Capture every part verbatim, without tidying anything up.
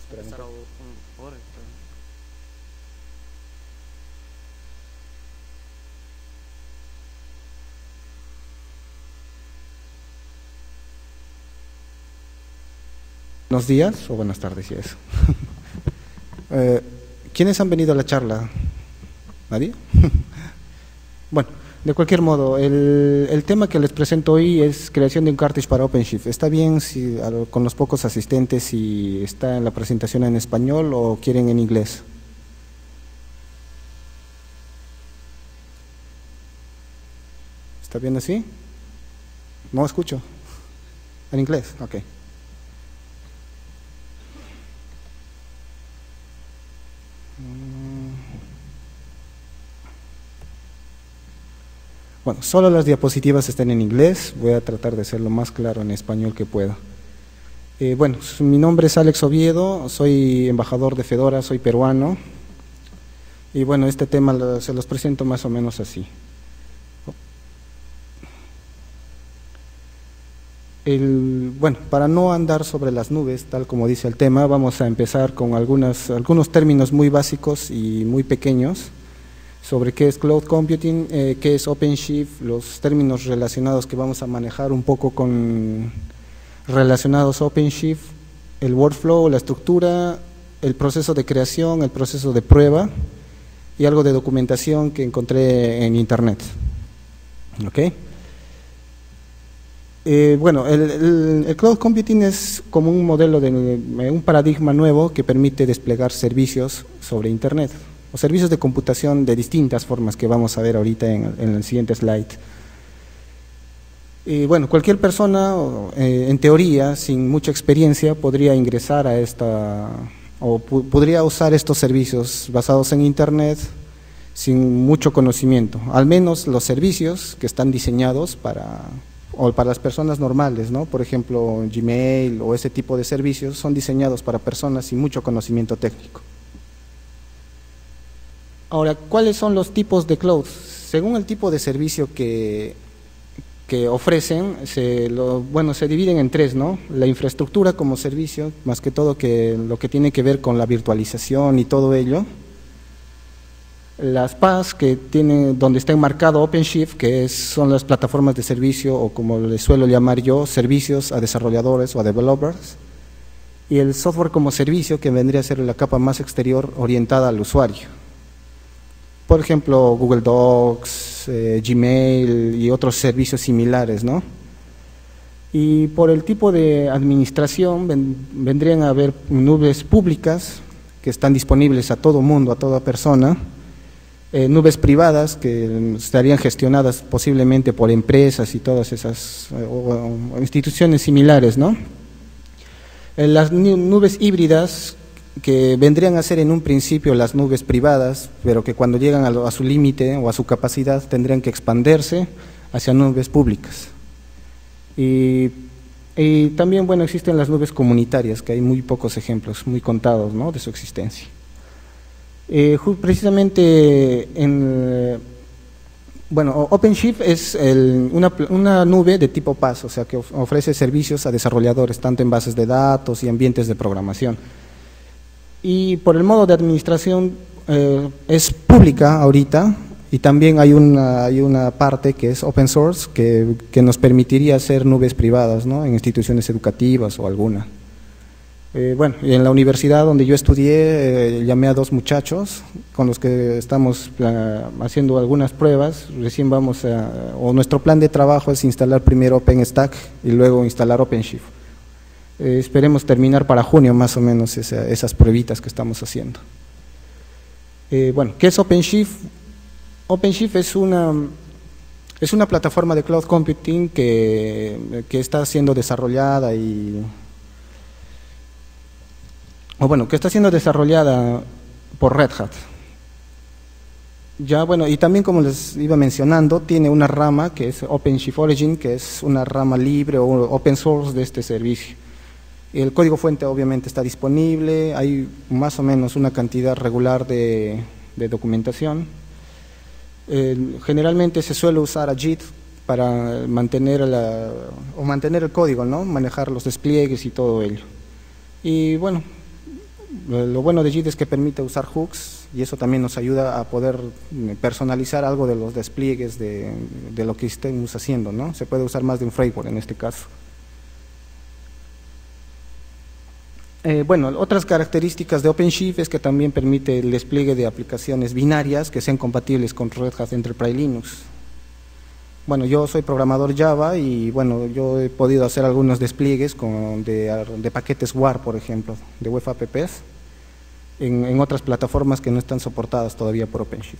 Espérame. Estará un hora, creo. Buenos días o buenas tardes, ya eso. eh, ¿Quiénes han venido a la charla? ¿Nadie? Bueno, de cualquier modo, el, el tema que les presento hoy es creación de un cartridge para OpenShift. ¿Está bien si, con los pocos asistentes si está en la presentación en español o quieren en inglés? ¿Está bien así? No escucho. ¿En inglés? Ok. Bueno, solo las diapositivas están en inglés, voy a tratar de ser lo más claro en español que pueda. Eh, bueno, mi nombre es Alex Oviedo, soy embajador de Fedora, soy peruano, y bueno, este tema lo, se los presento más o menos así. El, bueno, para no andar sobre las nubes, tal como dice el tema, vamos a empezar con algunas, algunos términos muy básicos y muy pequeños sobre qué es Cloud Computing, eh, qué es OpenShift, los términos relacionados que vamos a manejar un poco con relacionados a OpenShift, el workflow, la estructura, el proceso de creación, el proceso de prueba y algo de documentación que encontré en internet. ¿Ok? Eh, bueno, el, el, el Cloud Computing es como un modelo de un paradigma nuevo que permite desplegar servicios sobre internet o servicios de computación de distintas formas que vamos a ver ahorita en, en el siguiente slide. Y bueno, cualquier persona, eh, en teoría, sin mucha experiencia, podría ingresar a esta, o podría usar estos servicios basados en internet sin mucho conocimiento, al menos los servicios que están diseñados para, o para las personas normales, ¿no? Por ejemplo, Gmail o ese tipo de servicios son diseñados para personas sin mucho conocimiento técnico. Ahora, ¿cuáles son los tipos de cloud? Según el tipo de servicio que, que ofrecen, se, lo, bueno, se dividen en tres, ¿no? La infraestructura como servicio, más que todo que lo que tiene que ver con la virtualización y todo ello. Las P A S, que tienen, donde está enmarcado OpenShift, que es, son las plataformas de servicio, o como les suelo llamar yo, servicios a desarrolladores o a developers. Y el software como servicio, que vendría a ser la capa más exterior orientada al usuario. Por ejemplo, Google Docs, eh, Gmail y otros servicios similares, ¿no? Y por el tipo de administración ven, vendrían a haber nubes públicas que están disponibles a todo mundo, a toda persona, eh, nubes privadas que estarían gestionadas posiblemente por empresas y todas esas eh, o, o instituciones similares, ¿no? Eh, las nubes híbridas, que vendrían a ser en un principio las nubes privadas, pero que cuando llegan a, lo, a su límite o a su capacidad tendrían que expandirse hacia nubes públicas. Y, y también, bueno, existen las nubes comunitarias, que hay muy pocos ejemplos, muy contados, ¿no?, de su existencia. Eh, precisamente en, bueno, OpenShift es el, una, una nube de tipo P A S, o sea, que ofrece servicios a desarrolladores, tanto en bases de datos y ambientes de programación. Y por el modo de administración eh, es pública ahorita, y también hay una, hay una parte que es open source que, que nos permitiría hacer nubes privadas, ¿no?, en instituciones educativas o alguna. Eh, bueno, y en la universidad donde yo estudié, eh, llamé a dos muchachos con los que estamos uh, haciendo algunas pruebas. Recién vamos a, o nuestro plan de trabajo es instalar primero OpenStack y luego instalar OpenShift. Eh, esperemos terminar para junio más o menos esa, esas pruebitas que estamos haciendo. Eh, bueno, ¿qué es OpenShift? OpenShift es una, es una plataforma de cloud computing que, que está siendo desarrollada y o bueno, que está siendo desarrollada por Red Hat. Ya, bueno, y también, como les iba mencionando, tiene una rama que es OpenShift Origin, que es una rama libre o open source de este servicio. El código fuente obviamente está disponible, hay más o menos una cantidad regular de, de documentación. Eh, generalmente se suele usar a Git para mantener, la, o mantener el código, ¿no?, manejar los despliegues y todo ello. Y bueno, Lo bueno de JIT es que permite usar hooks y eso también nos ayuda a poder personalizar algo de los despliegues de, de lo que estemos haciendo, ¿no? Se puede usar más de un framework en este caso. Eh, bueno, otras características de OpenShift es que también permite el despliegue de aplicaciones binarias que sean compatibles con Red Hat Enterprise Linux. Bueno, yo soy programador Java y bueno, yo he podido hacer algunos despliegues con, de, de paquetes W A R, por ejemplo, de web apps, en, en otras plataformas que no están soportadas todavía por OpenShift.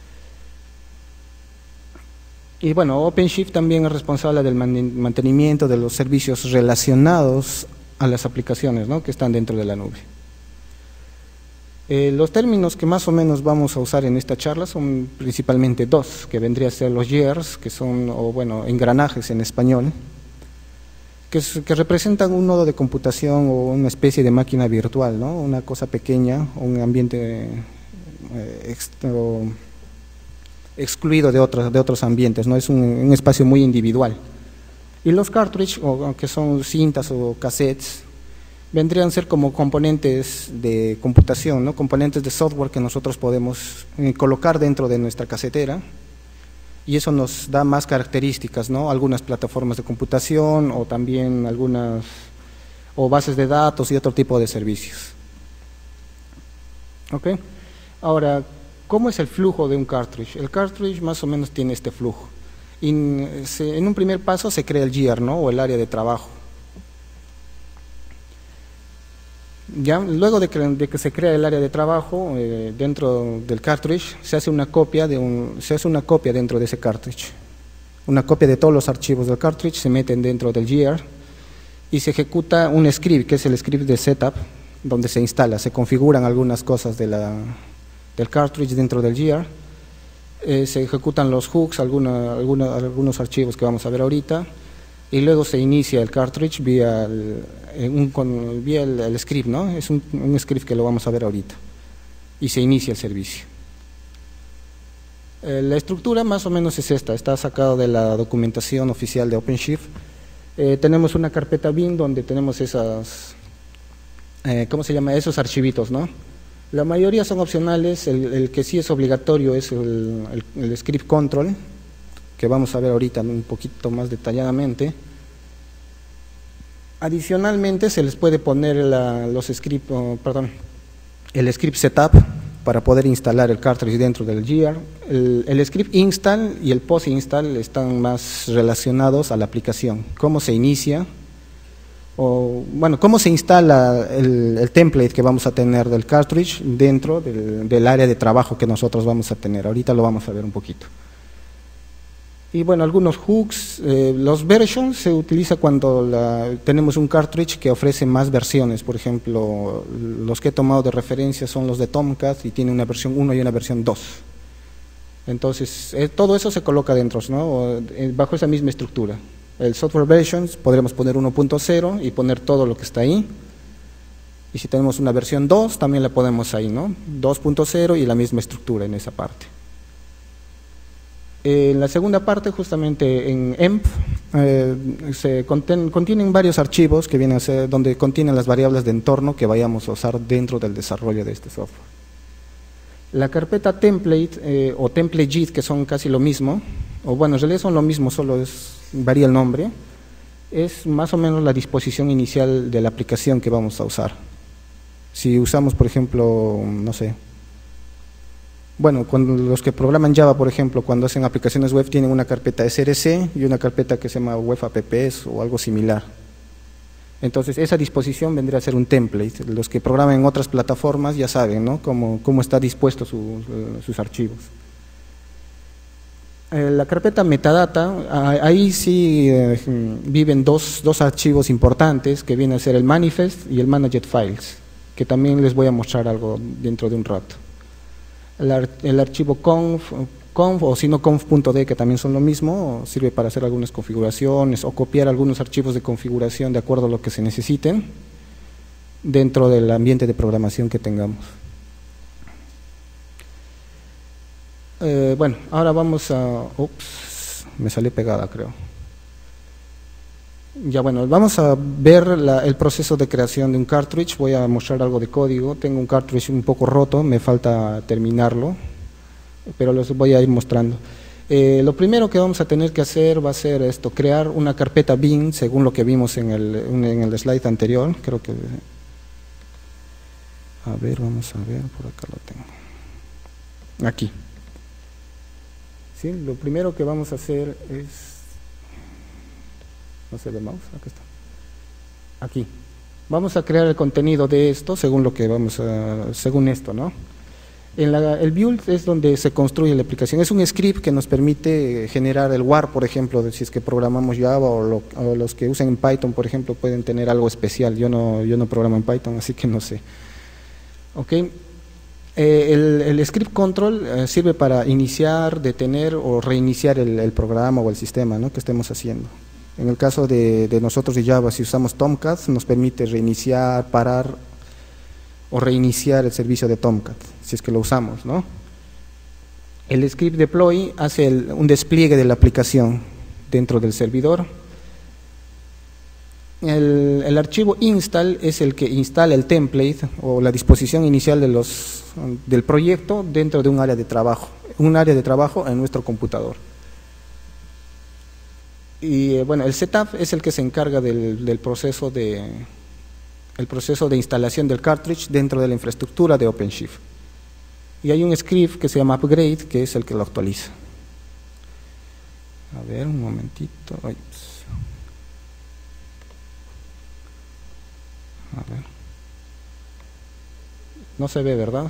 Y bueno, OpenShift también es responsable del mantenimiento de los servicios relacionados a las aplicaciones, ¿no?, que están dentro de la nube. Eh, los términos que más o menos vamos a usar en esta charla son principalmente dos, que vendría a ser los gears, que son, o bueno, engranajes en español, que, es, que representan un nodo de computación o una especie de máquina virtual, ¿no?, una cosa pequeña, un ambiente eh, ex, o, excluido de otros, de otros ambientes, ¿no?, es un, un espacio muy individual. Y los cartridge, o que son cintas o cassettes, vendrían a ser como componentes de computación, ¿no?, componentes de software que nosotros podemos eh, colocar dentro de nuestra casetera, y eso nos da más características, ¿no?, algunas plataformas de computación o también algunas o bases de datos y otro tipo de servicios. ¿Ok? Ahora, ¿cómo es el flujo de un cartridge? El cartridge más o menos tiene este flujo. Y se, en un primer paso se crea el gear, ¿no?, o el área de trabajo. Ya, luego de que, de que se crea el área de trabajo eh, dentro del cartridge, se hace una copia de un, se hace una copia dentro de ese cartridge. Una copia de todos los archivos del cartridge se meten dentro del gear y se ejecuta un script, que es el script de setup, donde se instala, se configuran algunas cosas de la, del cartridge dentro del gear. Eh, se ejecutan los hooks, alguna, alguna, algunos archivos que vamos a ver ahorita, y luego se inicia el cartridge vía el, un, con, vía el, el script, ¿no? Es un, un script que lo vamos a ver ahorita, y se inicia el servicio. Eh, la estructura más o menos es esta, está sacado de la documentación oficial de OpenShift. Eh, tenemos una carpeta bin donde tenemos esas, eh, ¿cómo se llama? Esos archivitos, ¿no? La mayoría son opcionales, el, el que sí es obligatorio es el, el, el script control, que vamos a ver ahorita un poquito más detalladamente. Adicionalmente se les puede poner la, los script, oh, perdón, el script setup para poder instalar el cartridge dentro del gear. El, el script install y el post install están más relacionados a la aplicación, cómo se inicia, o bueno, cómo se instala el, el template que vamos a tener del cartridge dentro del, del área de trabajo que nosotros vamos a tener. Ahorita lo vamos a ver un poquito. Y bueno, algunos hooks, eh, los versions se utiliza cuando la, tenemos un cartridge que ofrece más versiones. Por ejemplo, los que he tomado de referencia son los de Tomcat y tiene una versión uno y una versión dos. Entonces, eh, todo eso se coloca dentro, ¿no?, o, eh, bajo esa misma estructura. El software versions podremos poner uno punto cero y poner todo lo que está ahí. Y si tenemos una versión dos, también la podemos ahí, ¿no?, dos punto cero y la misma estructura en esa parte. En la segunda parte, justamente en E M P, eh, se conten, contienen varios archivos que vienen a ser, donde contienen las variables de entorno que vayamos a usar dentro del desarrollo de este software. La carpeta template eh, o template JIT, que son casi lo mismo, o bueno, en realidad son lo mismo, solo es, varía el nombre, es más o menos la disposición inicial de la aplicación que vamos a usar. Si usamos, por ejemplo, no sé, bueno, cuando los que programan Java, por ejemplo, cuando hacen aplicaciones web, tienen una carpeta S R C y una carpeta que se llama web apps o algo similar. Entonces, esa disposición vendría a ser un template. Los que programan en otras plataformas ya saben, ¿no?, cómo, cómo está dispuesto su, sus archivos. Eh, la carpeta metadata, ahí sí eh, viven dos, dos archivos importantes que vienen a ser el manifest y el managed files, que también les voy a mostrar algo dentro de un rato. El, ar, el archivo conf, conf o si no conf.d, que también son lo mismo, sirve para hacer algunas configuraciones o copiar algunos archivos de configuración de acuerdo a lo que se necesiten dentro del ambiente de programación que tengamos. Eh, bueno, ahora vamos a… Ups, me salió pegada, creo. Ya bueno, vamos a ver la, el proceso de creación de un cartridge. Voy a mostrar algo de código. Tengo un cartridge un poco roto, me falta terminarlo, pero los voy a ir mostrando. Eh, lo primero que vamos a tener que hacer va a ser esto, crear una carpeta bin, según lo que vimos en el, en el slide anterior. Creo que... A ver, vamos a ver, por acá lo tengo. Aquí. ¿Sí? Lo primero que vamos a hacer es... No se ve mouse, acá está. Aquí. Vamos a crear el contenido de esto según lo que vamos a, según esto, ¿no? En la, el build es donde se construye la aplicación. Es un script que nos permite generar el war, por ejemplo, de si es que programamos Java o, lo, o los que usan en Python, por ejemplo, pueden tener algo especial. Yo no, yo no programo en Python, así que no sé. Ok. Eh, el, el script control eh, sirve para iniciar, detener o reiniciar el, el programa o el sistema, ¿no?, que estemos haciendo. En el caso de, de nosotros de Java, si usamos Tomcat, nos permite reiniciar, parar o reiniciar el servicio de Tomcat, si es que lo usamos, ¿no? El script deploy hace el, un despliegue de la aplicación dentro del servidor. El, el archivo install es el que instala el template o la disposición inicial de los, del proyecto dentro de un área de trabajo, un área de trabajo en nuestro computador. Y bueno, el setup es el que se encarga del, del proceso de el proceso de instalación del cartridge dentro de la infraestructura de OpenShift. Y hay un script que se llama upgrade, que es el que lo actualiza. A ver, un momentito. Ay, a ver. No se ve, ¿verdad?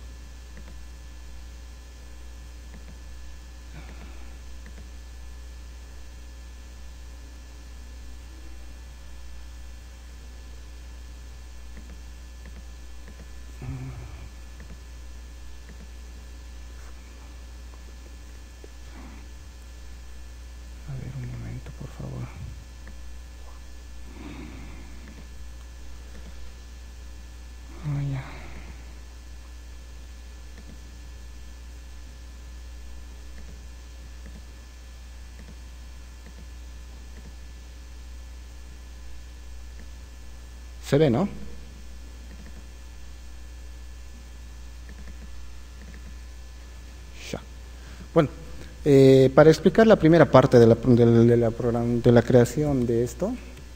Se ve, ¿no? Ya. Bueno, eh, para explicar la primera parte de la, de, la, de, la program, de la creación de esto,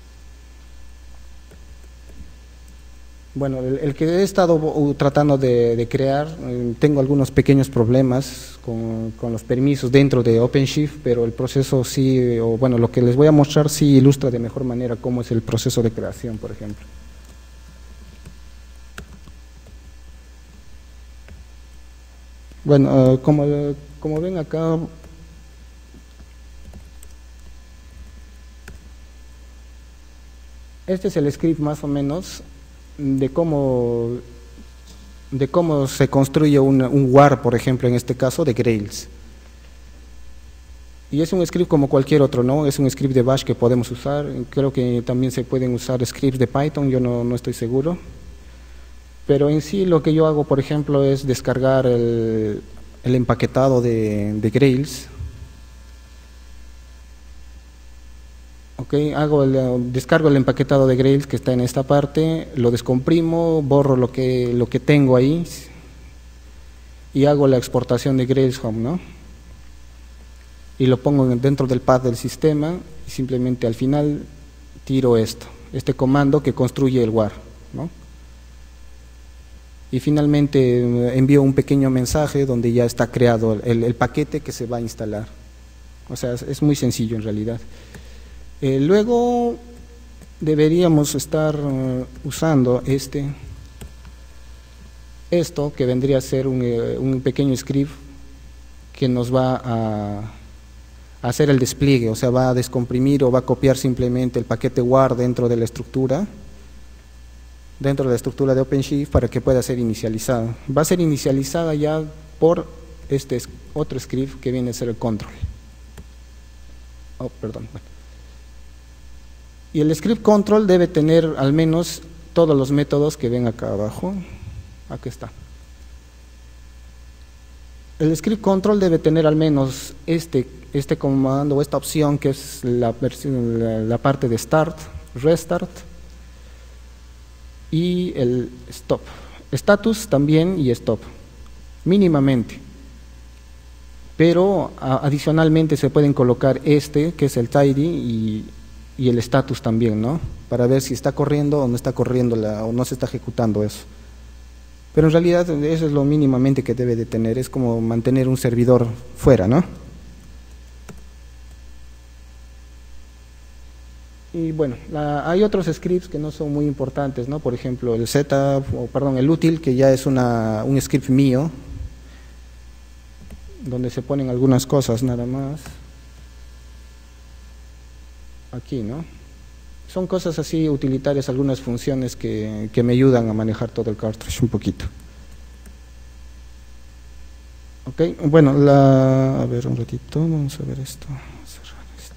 bueno, el, el que he estado tratando de, de crear, eh, tengo algunos pequeños problemas con, con los permisos dentro de OpenShift, pero el proceso sí, o bueno, lo que les voy a mostrar sí ilustra de mejor manera cómo es el proceso de creación, por ejemplo. Bueno, uh, como, como ven acá, este es el script más o menos de cómo, de cómo se construye un, un war, por ejemplo, en este caso de Grails. Y es un script como cualquier otro, ¿no? Es un script de Bash que podemos usar. Creo que también se pueden usar scripts de Python, yo no, no estoy seguro. Pero en sí lo que yo hago, por ejemplo, es descargar el, el empaquetado de, de Grails. Ok, hago el, descargo el empaquetado de Grails que está en esta parte, lo descomprimo, borro lo que, lo que tengo ahí y hago la exportación de Grails Home, ¿no? Y lo pongo dentro del path del sistema y simplemente al final tiro esto, este comando que construye el war, ¿no? Y finalmente envío un pequeño mensaje donde ya está creado el, el paquete que se va a instalar. O sea, es, es muy sencillo en realidad. Eh, luego deberíamos estar uh, usando este, esto que vendría a ser un, uh, un pequeño script que nos va a, a hacer el despliegue, o sea, va a descomprimir o va a copiar simplemente el paquete war dentro de la estructura, dentro de la estructura de OpenShift para que pueda ser inicializada. Va a ser inicializada ya por este otro script que viene a ser el control. Oh, perdón. Y el script control debe tener al menos todos los métodos que ven acá abajo. Aquí está. el script control debe tener al menos este, este comando o esta opción que es la, versión, la, la parte de start, restart y el stop. Status también y stop, mínimamente. Pero a, adicionalmente se pueden colocar este, que es el tidy, y, y el status también, ¿no? Para ver si está corriendo o no está corriendo la, o no se está ejecutando eso. Pero en realidad eso es lo mínimamente que debe de tener, es como mantener un servidor fuera, ¿no? Y bueno, la, hay otros scripts que no son muy importantes, ¿no? Por ejemplo, el setup, o perdón, el util, que ya es una, un script mío, donde se ponen algunas cosas nada más. Aquí, ¿no? Son cosas así utilitarias, algunas funciones que, que me ayudan a manejar todo el cartridge un poquito. Ok, bueno, la, a ver un ratito, vamos a ver esto. Cerrar esto.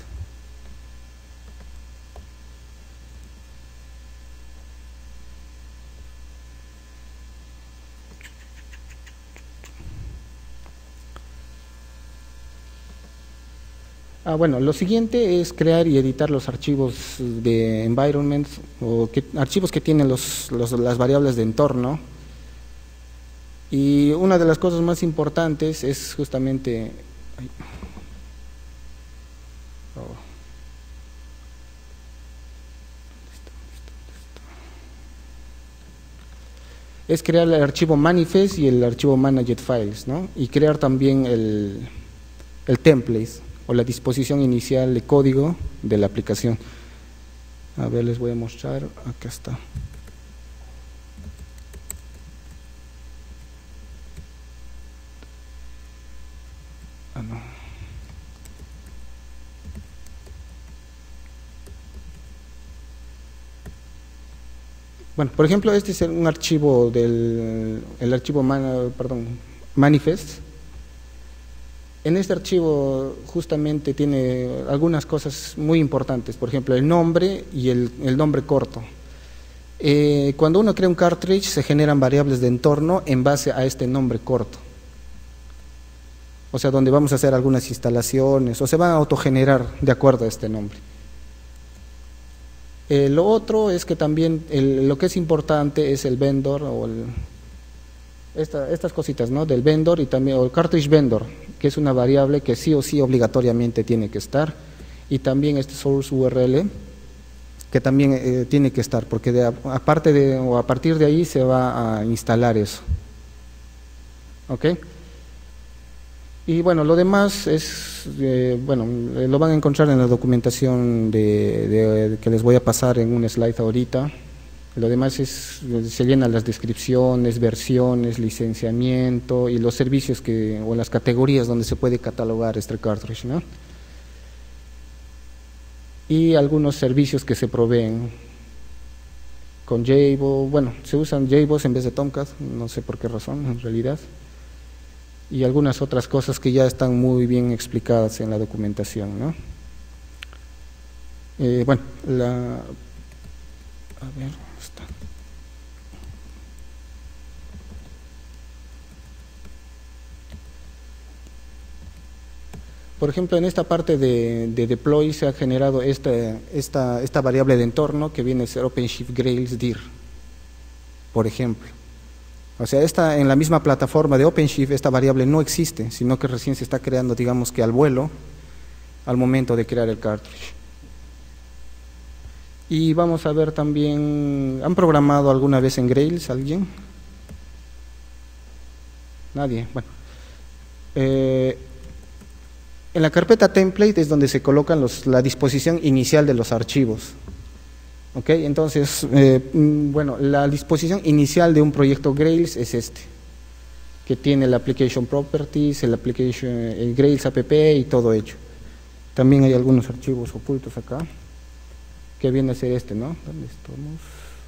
Ah, bueno, lo siguiente es crear y editar los archivos de environment o que, archivos que tienen los, los, las variables de entorno. Y una de las cosas más importantes es justamente ay, oh, es crear el archivo manifest y el archivo managed files, ¿no? Y crear también el, el template o la disposición inicial de código de la aplicación. A ver, les voy a mostrar, acá está. Ah, no. Bueno, por ejemplo, este es un archivo del el archivo man, perdón, manifest. En este archivo justamente tiene algunas cosas muy importantes, por ejemplo, el nombre y el, el nombre corto. Eh, cuando uno crea un cartridge se generan variables de entorno en base a este nombre corto. O sea, donde vamos a hacer algunas instalaciones o se van a autogenerar de acuerdo a este nombre. Eh, lo otro es que también el, lo que es importante es el vendor o el, esta, estas cositas, ¿no? Del vendor y también o el cartridge vendor, que es una variable que sí o sí obligatoriamente tiene que estar, y también este source U R L que también eh, tiene que estar, porque de, aparte de o a partir de ahí se va a instalar eso. ¿Ok? Y bueno, lo demás es, eh, bueno, lo van a encontrar en la documentación de, de, de que les voy a pasar en un slide ahorita. Lo demás es, se llenan las descripciones, versiones, licenciamiento y los servicios que, o las categorías donde se puede catalogar este cartridge, ¿no? Y algunos servicios que se proveen con JBoss, bueno, se usan JBoss en vez de Tomcat, no sé por qué razón en realidad. Y algunas otras cosas que ya están muy bien explicadas en la documentación, ¿no? Eh, bueno, la, a ver, está. Por ejemplo, en esta parte de, de deploy se ha generado esta, esta, esta variable de entorno que viene a ser OpenShift Grails dir, por ejemplo. O sea, esta, en la misma plataforma de OpenShift esta variable no existe, sino que recién se está creando, digamos que al vuelo, al momento de crear el cartridge. Y vamos a ver también, ¿han programado alguna vez en Grails alguien? Nadie, bueno. Eh, en la carpeta template es donde se colocan los, la disposición inicial de los archivos. Ok, entonces, eh, bueno, la disposición inicial de un proyecto Grails es este, que tiene la application properties, el application, el Grails app y todo ello. También hay algunos archivos ocultos acá, que viene a ser este, ¿no? ¿Dónde estamos?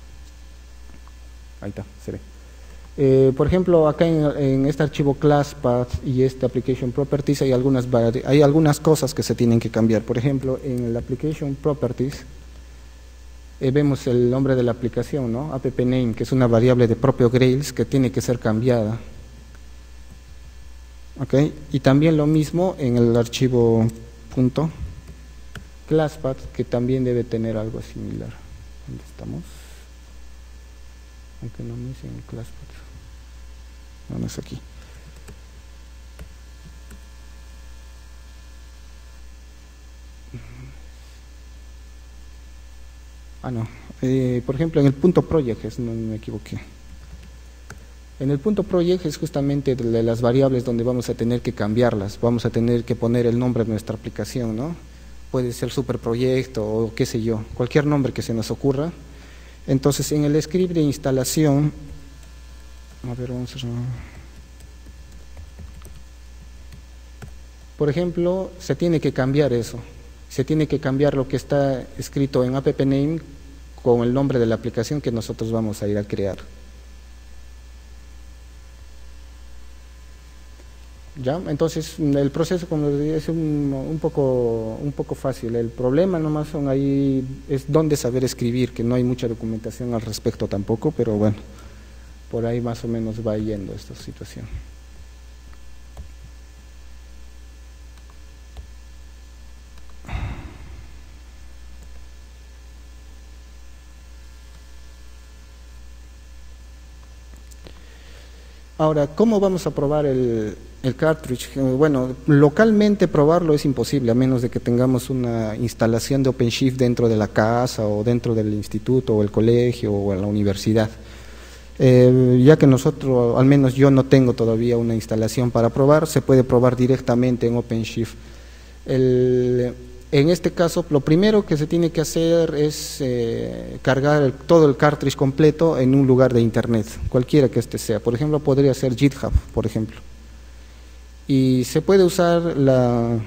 Ahí está, se ve. Eh, por ejemplo, acá en, en este archivo ClassPath y este application properties hay algunas, hay algunas cosas que se tienen que cambiar. Por ejemplo, en el application properties, Eh, vemos el nombre de la aplicación, ¿no? App name, que es una variable de propio Grails que tiene que ser cambiada. ¿ok? Y también lo mismo en el archivo punto classpath, que también debe tener algo similar. ¿Dónde estamos? Aunque no me dicen classpath. No, no es aquí. Ah, no. Eh, por ejemplo, en el punto project, es, no me equivoqué. En el punto project es justamente de las variables donde vamos a tener que cambiarlas. Vamos a tener que poner el nombre de nuestra aplicación, ¿no? Puede ser superproyecto o qué sé yo, cualquier nombre que se nos ocurra. Entonces, en el script de instalación, a ver, vamos a... Por ejemplo, se tiene que cambiar eso. Se tiene que cambiar lo que está escrito en appname con el nombre de la aplicación que nosotros vamos a ir a crear. ¿Ya? Entonces, el proceso, como les dije, es un, un, poco, un poco fácil. El problema nomás son ahí, es dónde saber escribir, que no hay mucha documentación al respecto tampoco, pero bueno, por ahí más o menos va yendo esta situación. Ahora, ¿cómo vamos a probar el, el cartridge? Bueno, localmente probarlo es imposible, a menos de que tengamos una instalación de OpenShift dentro de la casa o dentro del instituto o el colegio o en la universidad. Eh, ya que nosotros, al menos yo no tengo todavía una instalación para probar, se puede probar directamente en OpenShift. El, en este caso, lo primero que se tiene que hacer es eh, cargar el, todo el cartridge completo en un lugar de internet, cualquiera que este sea. Por ejemplo, podría ser GitHub, por ejemplo. Y se puede usar la...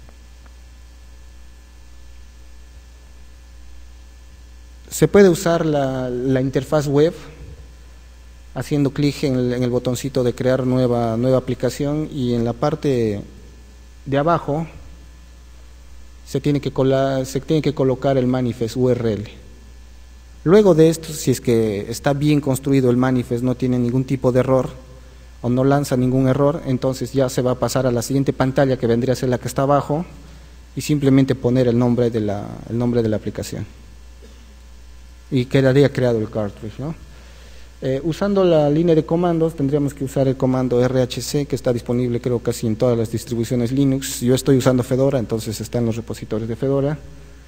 Se puede usar la, la interfaz web haciendo clic en el, en el botoncito de crear nueva, nueva aplicación, y en la parte de abajo se tiene que colar, se tiene que colocar el manifest U R L. Luego de esto, si es que está bien construido el manifest, no tiene ningún tipo de error o no lanza ningún error, entonces ya se va a pasar a la siguiente pantalla, que vendría a ser la que está abajo, y simplemente poner el nombre de la, el nombre de la aplicación. Y quedaría creado el cartridge, ¿no? Eh, usando la línea de comandos, tendríamos que usar el comando R H C, que está disponible creo casi en todas las distribuciones Linux. Yo estoy usando Fedora, entonces está en los repositorios de Fedora.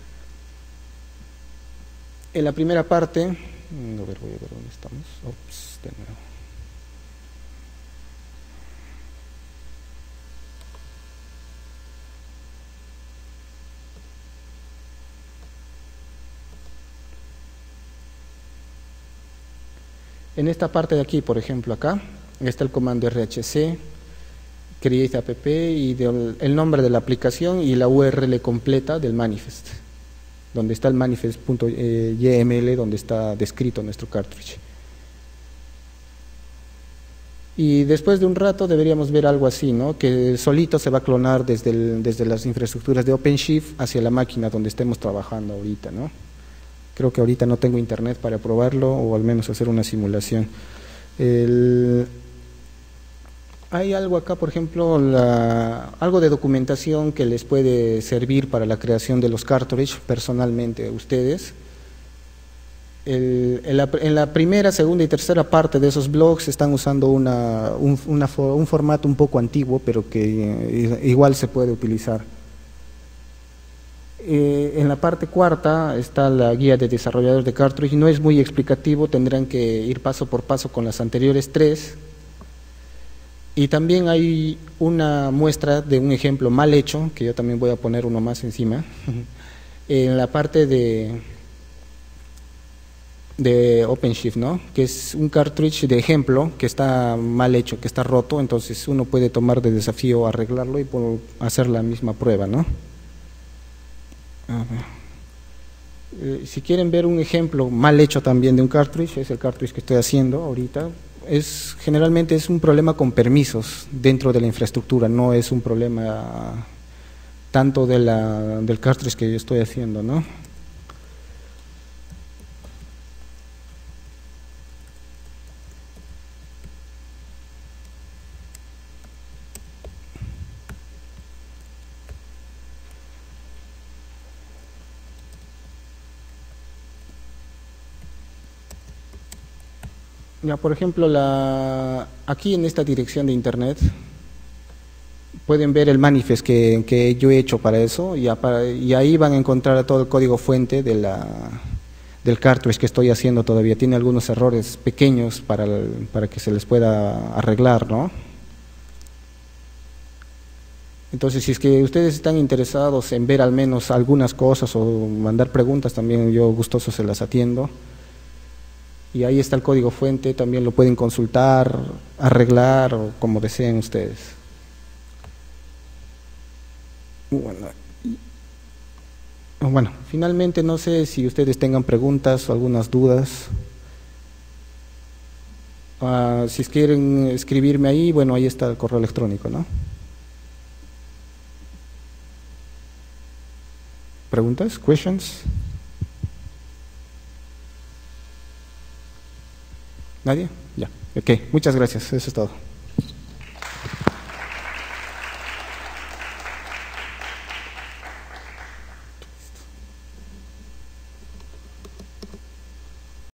En la primera parte, a ver, voy a ver dónde estamos. Ops, de nuevo. En esta parte de aquí, por ejemplo, acá, está el comando R H C, create app y del, el nombre de la aplicación y la U R L completa del manifest, donde está el manifest.yml, donde está descrito nuestro cartridge. Y después de un rato deberíamos ver algo así, ¿no? Que solito se va a clonar desde, el, desde las infraestructuras de OpenShift hacia la máquina donde estemos trabajando ahorita, ¿no? Creo que ahorita no tengo internet para probarlo, o al menos hacer una simulación. El, hay algo acá, por ejemplo, la, algo de documentación que les puede servir para la creación de los cartridge personalmente ustedes. El, en, la, en la primera, segunda y tercera parte de esos blogs están usando una, un, una, un formato un poco antiguo, pero que igual se puede utilizar. Eh, en la parte cuarta está la guía de desarrollador de cartridge, no es muy explicativo, tendrán que ir paso por paso con las anteriores tres. Y también hay una muestra de un ejemplo mal hecho, que yo también voy a poner uno más encima, en la parte de, de OpenShift, ¿no? Que es un cartridge de ejemplo que está mal hecho, que está roto, entonces uno puede tomar de desafío arreglarlo y hacer la misma prueba, ¿no? Eh, si quieren ver un ejemplo mal hecho también de un cartridge, es el cartridge que estoy haciendo ahorita. Es, generalmente es un problema con permisos dentro de la infraestructura, no es un problema tanto de la, del cartridge que yo estoy haciendo, ¿no? Ya, por ejemplo, la, aquí en esta dirección de internet pueden ver el manifest que, que yo he hecho para eso y, para, y ahí van a encontrar todo el código fuente de la, del cartridge que estoy haciendo todavía. Tiene algunos errores pequeños para, el, para que se les pueda arreglar, ¿no? Entonces, si es que ustedes están interesados en ver al menos algunas cosas o mandar preguntas, también yo gustoso se las atiendo. Y ahí está el código fuente, también lo pueden consultar, arreglar o como deseen ustedes. Bueno, y, bueno, finalmente no sé si ustedes tengan preguntas o algunas dudas. Uh, si quieren escribirme ahí, bueno, ahí está el correo electrónico, ¿no? ¿Preguntas? ¿Questions? ¿Nadie? Ya. Ok, muchas gracias. Eso es todo.